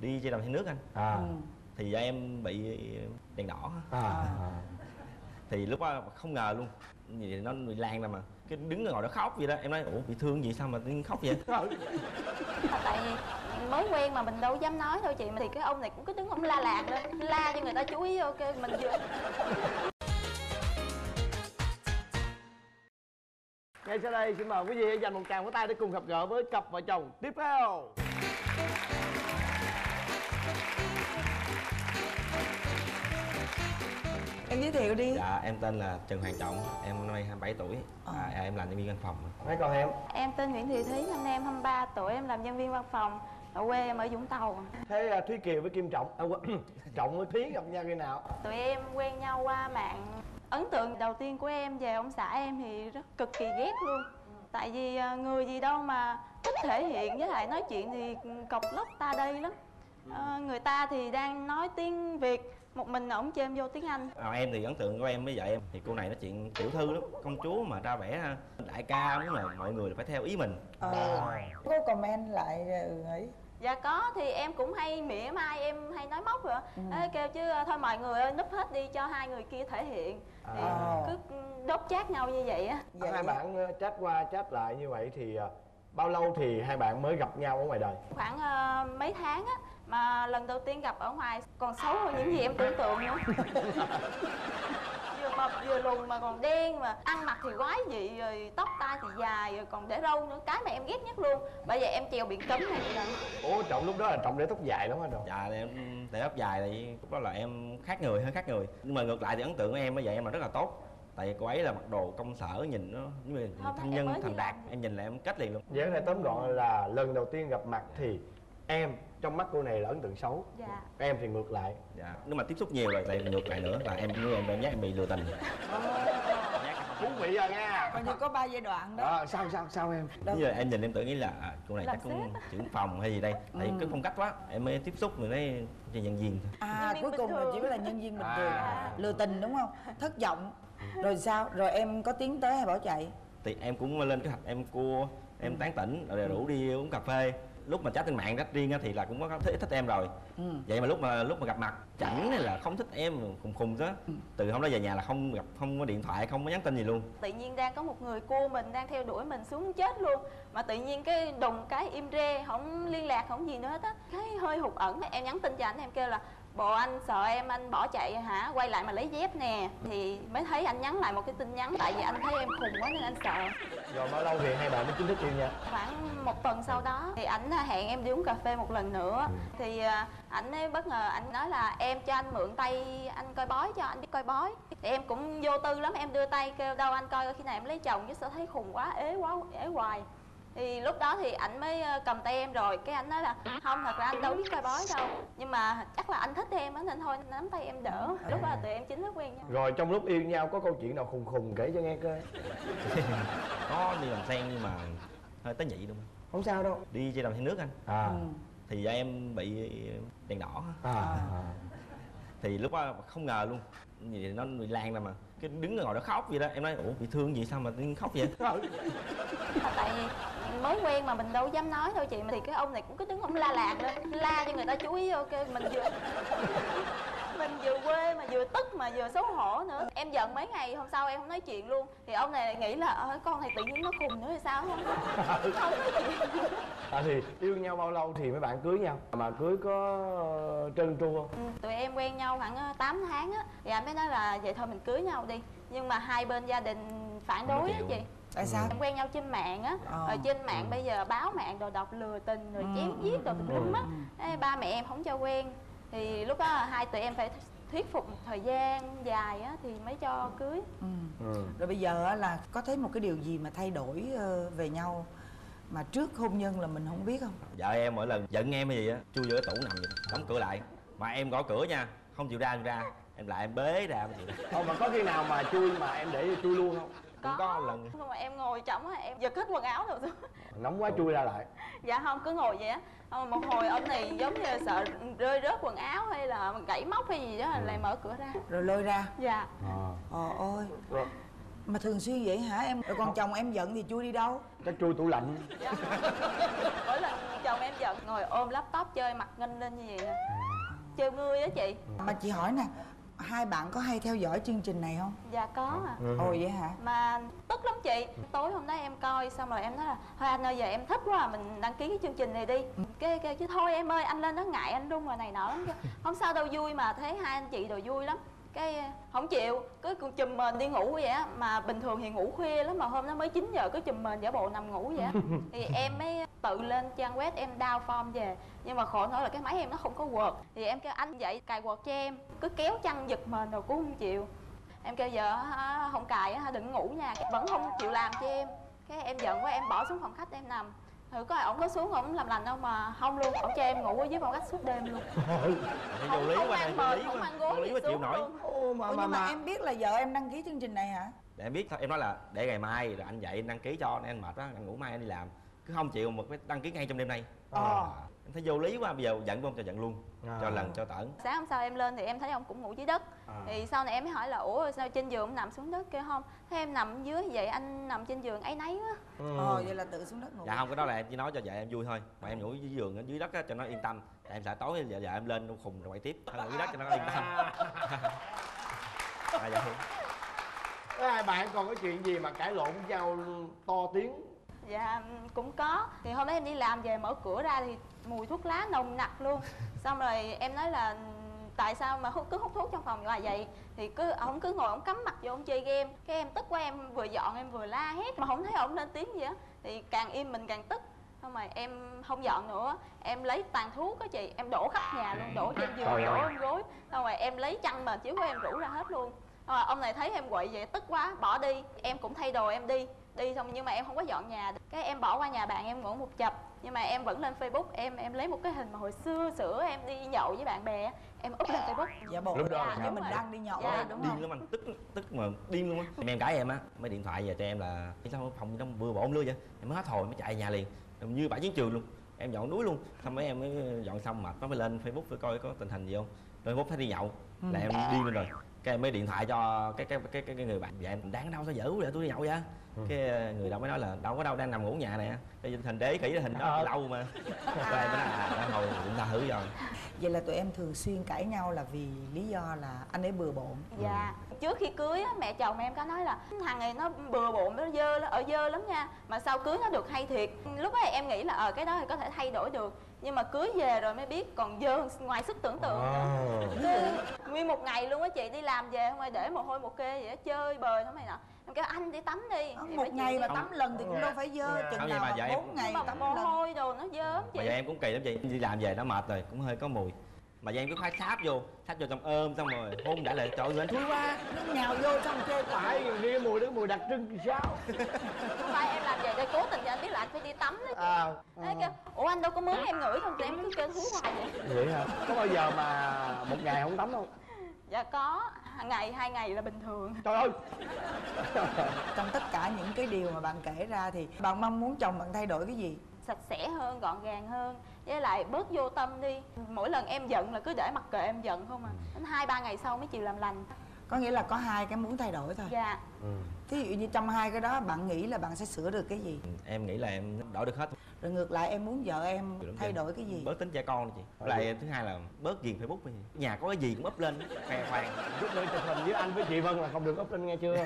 đi chơi đầm thay nước anh. Thì do em bị đèn đỏ. Thì lúc đó không ngờ luôn, vì nó bị lan ra mà cái đứng ngồi đó khóc vậy đó. Em nói ủa bị thương gì sao mà tự khóc vậy? Tại vì mới quen mà mình đâu dám nói đâu chị, mà thì cái ông này cũng cứ đứng ông la làng lên, la cho người ta chú ý. Ok mình vừa. Ngay sau đây xin mời quý vị hãy dành một tràng vỗ tay để cùng gặp gỡ với cặp vợ chồng tiếp theo. Em giới thiệu đi. Dạ em tên là Trần Hoàng Trọng, em năm nay 27 tuổi. Em làm nhân viên văn phòng. Mấy con em? Em tên Nguyễn Thị Thúy, năm nay em 23 tuổi, em làm nhân viên văn phòng. Ở quê em ở Vũng Tàu. Thế Thúy Kiều với Kim Trọng, Trọng với Thúy gặp nhau khi nào? Tụi em quen nhau qua mạng. Ấn tượng đầu tiên của em về ông xã em thì rất cực kỳ ghét luôn. Tại vì người gì đâu mà thích thể hiện, với lại nói chuyện thì cộc lốc ta đây lắm. Người ta thì đang nói tiếng Việt, một mình ổng chêm vô tiếng Anh. Em thì ấn tượng của em với vợ em thì cô này nói chuyện tiểu thư lắm, công chúa mà ra vẻ đại ca, muốn là mọi người phải theo ý mình. Có comment lại ấy. Dạ có, thì em cũng hay mỉa mai, em hay nói móc rồi. Kêu chứ thôi mọi người ơi núp hết đi cho hai người kia thể hiện. Thì cứ đốt chát nhau như vậy á. Hai bạn chat qua chat lại như vậy thì bao lâu thì hai bạn mới gặp nhau ở ngoài đời? Khoảng mấy tháng á, mà lần đầu tiên gặp ở ngoài còn xấu hơn những gì em tưởng tượng nữa. Vừa mập vừa lùn mà còn đen, mà ăn mặc thì quái dị, rồi tóc tai thì dài, rồi còn để râu nữa, cái mà em ghét nhất luôn. Bởi vậy em treo biển cấm này rồi. Ủa Trọng lúc đó là Trọng để tóc dài lắm hả Trọng? Dạ em để tóc dài thì lúc đó là em khác người, hơi khác người. Nhưng mà ngược lại thì ấn tượng của em với vậy em là rất là tốt. Tại vì cô ấy là mặc đồ công sở, nhìn nó như là thanh nhân thành đạt, em nhìn là em kết liền luôn. Vậy có thể tóm gọn là lần đầu tiên gặp mặt thì em trong mắt cô này là ấn tượng xấu. Dạ. Em thì ngược lại. Dạ, nếu mà tiếp xúc nhiều rồi lại ngược lại nữa là em như em nhắc em bị lừa tình. Thú vị rồi nha. Coi như có 3 giai đoạn đó. Sao em? Bây giờ em nhìn em tự nghĩ là cô này chắc cũng trưởng phòng hay gì đây. Tại vì cái phong cách quá, em mới tiếp xúc rồi thấy chỉ nhân viên thôi. Cuối cùng là chỉ là nhân viên bình thường. Lừa tình đúng không? Thất vọng. Rồi sao? Rồi em có tiến tới hay bỏ chạy? Thì em cũng lên kế hoạch, em cua, em tán tỉnh rồi rủ đi uống cà phê. Lúc mà chat trên mạng chat riêng thì là cũng có thích em rồi. Vậy mà lúc mà gặp mặt chẳng là không thích em, khùng đó. Từ hôm đó về nhà là không gặp, không có điện thoại, không có nhắn tin gì luôn. Tự nhiên đang có một người cua mình, đang theo đuổi mình xuống chết luôn, mà tự nhiên cái đùng cái im re, không liên lạc không gì nữa hết á. Cái hơi hụt ẩn, em nhắn tin cho anh, em kêu là bộ anh sợ em, anh bỏ chạy hả, quay lại mà lấy dép nè. Thì mới thấy anh nhắn lại một cái tin nhắn, tại vì anh thấy em khùng quá nên anh sợ. Rồi bao lâu thì hai bạn mới chính thức yêu nhau? Khoảng một tuần sau đó thì ảnh hẹn em đi uống cà phê một lần nữa. Thì ảnh ấy bất ngờ ảnh nói là em cho anh mượn tay anh coi bói, cho anh biết coi bói. Thì em cũng vô tư lắm, em đưa tay kêu đâu anh coi khi nào em lấy chồng, chứ sao thấy khùng quá, ế hoài. Thì lúc đó thì ảnh mới cầm tay em, rồi cái anh nói là không, thật ra anh đâu biết coi bói đâu, nhưng mà chắc là anh thích em á nên thôi nắm tay em đỡ. Lúc đó là tụi em chính thức quen nhau. Rồi trong lúc yêu nhau có câu chuyện nào khùng kể cho nghe coi. Có đi làm sen nhưng mà hơi tế nhị đúng không? Không sao đâu. Đi chơi đầm thay nước anh. Thì do em bị đèn đỏ. Thì lúc đó không ngờ luôn, vì nó bị lan ra mà cái đứng ngồi đó khóc vậy đó. Em nói ủa bị thương gì sao mà khóc vậy? Tại vì mới quen mà mình đâu dám nói đâu chị, mà thì cái ông này cũng cứ đứng ông la làng lên, la cho người ta chú ý. Ok mình vừa quê mà vừa tức mà vừa xấu hổ nữa. Em giận mấy ngày hôm sau em không nói chuyện luôn. Thì ông này nghĩ là con này tự nhiên nó khùng nữa hay sao không nói chuyện. Thì yêu nhau bao lâu thì mấy bạn cưới nhau? Mà cưới có trơn tru không? Tụi em quen nhau khoảng 8 tháng á. Thì anh mới nói là vậy thôi mình cưới nhau đi. Nhưng mà hai bên gia đình phản đối á chị. Tại sao? Em quen nhau trên mạng á. Rồi trên mạng bây giờ báo mạng đồ độc lừa tình rồi chém giết đồ tùm lum á. Ba mẹ em không cho quen. Thì lúc đó hai tụi em phải thuyết phục một thời gian dài á thì mới cho cưới. Rồi bây giờ là có thấy một cái điều gì mà thay đổi về nhau mà trước hôn nhân là mình không biết không? Vợ em mỗi lần giận em hay gì á chui vô cái tủ nằm vậy, đóng cửa lại. Mà em gõ cửa nha, không chịu ra em lại em bế ra em chịu ra. Mà có khi nào mà chui mà em để chui luôn không? Cũng có lần. Nhưng mà em ngồi trống á, em giật hết quần áo rồi. Nóng quá chui ra lại. Dạ không, cứ ngồi vậy á. Một hồi ông này giống như sợ rơi rớt quần áo hay là gãy móc hay gì đó lại mở cửa ra. Rồi lôi ra. Dạ. Ôi. Mà thường xuyên vậy hả em? Rồi còn chồng em giận thì chui đi đâu? Chắc chui tủ lạnh. Mỗi lần chồng em giận ngồi ôm laptop chơi mặt nghênh lên như vậy nè, chơi ngươi á chị. Mà chị hỏi nè, hai bạn có hay theo dõi chương trình này không? Dạ có à. Ồ vậy hả? Mà tức lắm chị. Tối hôm đó em coi xong rồi em nói là thôi anh ơi giờ em thích quá à, mình đăng ký cái chương trình này đi. Cái kêu chứ thôi em ơi anh lên đó ngại anh run rồi này nọ lắm. Không sao đâu, vui mà, thấy hai anh chị đồ vui lắm. Cái không chịu, cứ chùm mền đi ngủ vậy á. Mà bình thường thì ngủ khuya lắm, mà hôm đó mới 9 giờ cứ chùm mền giả bộ nằm ngủ vậy á. Thì em mới tự lên trang web em download form về. Nhưng mà khổ nỗi là cái máy em nó không có Word. Thì em kêu anh dậy cài Word cho em. Cứ kéo chăn giật mền rồi cũng không chịu. Em kêu giờ không cài đừng ngủ nha, vẫn không chịu làm cho em. Cái em giận quá em bỏ xuống phòng khách em nằm. Thử coi ổng có xuống ổng làm lành đâu mà không luôn, ổng cho em ngủ ở dưới phòng khách suốt đêm luôn. Vô lý quá này, vô lý không quá, ăn gối vô lý gì quá chịu xuống nổi. luôn. Ồ, mà Nhưng mà em biết là vợ em đăng ký chương trình này hả? Để em biết thôi, em nói là để ngày mai rồi anh dậy anh đăng ký cho, anh mệt quá anh ngủ mai anh đi làm, cứ không chịu một cái đăng ký ngay trong đêm nay. Em thấy vô lý quá, bây giờ giận không cho giận luôn, cho lần cho tởn. Sáng hôm sau em lên thì em thấy ông cũng ngủ dưới đất. Thì sau này em mới hỏi là ủa sao trên giường ông nằm xuống đất, kêu không, thế em nằm dưới vậy anh nằm trên giường áy náy quá. Vậy là tự xuống đất ngủ. Dạ không, cái đó là em chỉ nói cho vợ em vui thôi, mà em ngủ dưới giường ở dưới đất á cho nó yên tâm. Tại em sợ tối vợ em lên nó khùng rồi quay tiếp, ngủ dưới đất cho nó yên tâm. Vậy. Hai bạn còn có chuyện gì mà cãi lộn với nhau to tiếng? Dạ cũng có. Thì hôm đó em đi làm về mở cửa ra thì mùi thuốc lá nồng nặc luôn. Xong rồi em nói là tại sao mà cứ hút thuốc trong phòng hoài vậy. Thì ổng cứ ngồi ổng cắm mặt vô ổng chơi game. Cái em tức quá em vừa dọn em vừa la hét mà không thấy ổng lên tiếng gì á. Thì càng im mình càng tức. Xong rồi em không dọn nữa, em lấy tàn thuốc á chị, em đổ khắp nhà luôn, đổ trên giường, đổ trên gối. Xong rồi em lấy chăn mền chiếu của em rủ ra hết luôn. Xong rồi ông này thấy em quậy vậy tức quá bỏ đi. Em cũng thay đồ em đi xong nhưng mà em không có dọn nhà. Cái em bỏ qua nhà bạn em ngủ một chập. Nhưng mà em vẫn lên Facebook, em lấy một cái hình mà hồi xưa em đi nhậu với bạn bè, em up lên Facebook. Dạ bộ Lúc đó như mình đang đi nhậu Dạ, đó, đúng Điên không? lắm anh, tức mà điên luôn á. Em gái em á mới điện thoại về cho em là sao phòng nó vừa bộn lưa vậy. Em mới hết hồi mới chạy nhà liền, như bãi chiến trường luôn. Em dọn núi luôn, xong mấy em mới dọn xong mệt nó mới lên Facebook để coi có tình hình gì không. Rồi Facebook thấy đi nhậu là em điên lên rồi. Cái em mới điện thoại cho cái người bạn, dạ em đáng đâu sao dở vậy tôi đi nhậu vậy. Cái người đó mới nói là đâu có đâu, đang nằm ngủ nhà nè, cái hình đế kỹ hình đó lâu mà. Rồi em mới nói hồi chúng ta thử rồi. Vậy là tụi em thường xuyên cãi nhau là vì lý do là anh ấy bừa bộn. Dạ. Trước khi cưới á, mẹ chồng em có nói là thằng này nó bừa bộn, nó dơ lắm nha. Mà sau cưới nó được hay thiệt. Lúc ấy em nghĩ là cái đó thì có thể thay đổi được. Nhưng mà cưới về rồi mới biết còn dơ ngoài sức tưởng tượng nữa. Nguyên một ngày luôn á chị, đi làm về không ai để mồ hôi một kê vậy đó, chơi bời thôi mày nọ. Em kêu anh đi tắm đi. Một ngày mà tắm lần thì cũng đâu phải dơ, chừng nào mà 4 ngày mà tắm mồ lần. hôi đồ nó dơ lắm chị. Mà giờ em cũng kỳ lắm chị, đi làm về nó mệt rồi cũng hơi có mùi. Mà giờ em cứ khoái sáp vô xong ôm xong rồi hôn đã lại, trời ơi anh thúi quá. Nó nhào vô xong chê Phải đi cái mùi đó, mùi đặc trưng thì sao? Không phải em làm về để cố tình cho anh biết là anh phải đi tắm đó. Thế kêu ủa anh đâu có mướn em ngửi không, thì em cứ kêu thúi hoài vậy. Vậy hả? Có bao giờ mà một ngày không tắm không? Dạ có, ngày 2 ngày là bình thường. Trời ơi. Trong tất cả những cái điều mà bạn kể ra thì bạn mong muốn chồng bạn thay đổi cái gì? Sạch sẽ hơn, gọn gàng hơn, với lại bớt vô tâm đi. Mỗi lần em giận là cứ để mặc kệ em giận không à. Đến 2-3 ngày sau mới chịu làm lành. Có nghĩa là có hai cái muốn thay đổi thôi. Dạ. Thí dụ như trong hai cái đó bạn nghĩ là bạn sẽ sửa được cái gì? Em nghĩ là em đổi được hết. Rồi ngược lại em muốn vợ em thay đổi cái gì? Bớt tính trẻ con đi chị. Với lại thứ hai là bớt ghiền Facebook đi. Nhà có cái gì cũng up lên khoe khoang. Lúc nữa chụp hình với anh với chị Vân là không được up lên nghe chưa?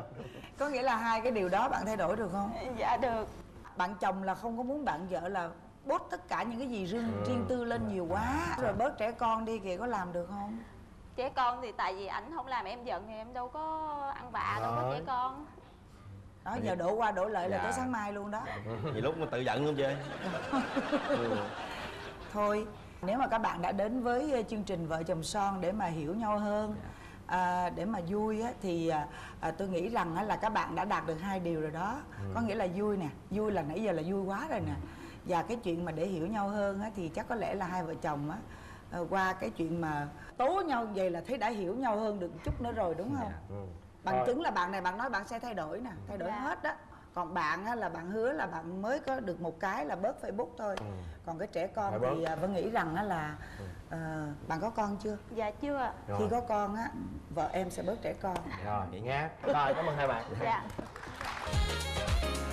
Có nghĩa là hai cái điều đó bạn thay đổi được không? Dạ được. Bạn chồng là không có muốn bạn vợ là bốt tất cả những cái gì riêng tư lên nhiều quá. Rồi bớt trẻ con đi kìa, có làm được không? Trẻ con thì tại vì ảnh không làm em giận thì em đâu có ăn vạ, đâu có trẻ con. Đó, giờ đổ qua đổ lại là Dạ. tới sáng mai luôn đó. Vì lúc mà tự giận luôn chứ. Thôi, nếu mà các bạn đã đến với chương trình Vợ Chồng Son để mà hiểu nhau hơn, để mà vui á, thì tôi nghĩ rằng á, là các bạn đã đạt được hai điều rồi đó. Có nghĩa là vui nè, vui là nãy giờ là vui quá rồi nè. Và cái chuyện mà để hiểu nhau hơn á, thì chắc có lẽ là hai vợ chồng á, qua cái chuyện mà tố nhau vậy là thấy đã hiểu nhau hơn được một chút nữa rồi, đúng không? Bằng chứng là bạn này bạn nói bạn sẽ thay đổi nè, thay đổi hết đó. Còn bạn á, là bạn hứa là bạn mới có được một cái là bớt Facebook thôi. Còn cái trẻ con thì Vân nghĩ rằng á, là Bạn có con chưa? Dạ chưa ạ. Rồi. Khi có con á, vợ em sẽ bớt trẻ con. Rồi vậy nha. Rồi cảm ơn hai bạn. Dạ.